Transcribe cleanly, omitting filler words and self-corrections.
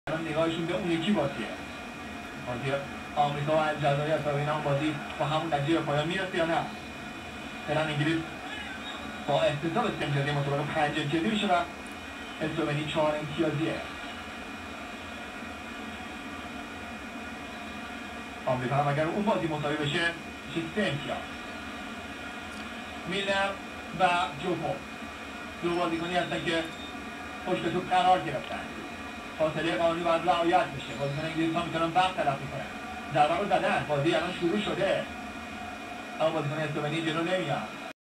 الان نگاهشون به اون یکی بازی آمریکا و الجزایر تا ببینم اون بازی با همون نتیجه به پایان میرسه یا نه. فعلا انگلیس با احتساب 3 امتیازی مسابقه 5 امتیازی میشه و اسلوونی 4 امتیازیه. آمریکا هم اگر اون بازی مساوی بشه میشه 3 امتیاز. میلر و جوکوب دو بازیکنی هستن که پشت توپ قرار گرفتن. فاصله قانونی باید رعایت بشه. بازیکن انگلیس ها میتونن وقت تلف میکنن. ضربه رو زدن، بازی الان شروع شده اما بازیکن اسلوونی جلو نمیاد.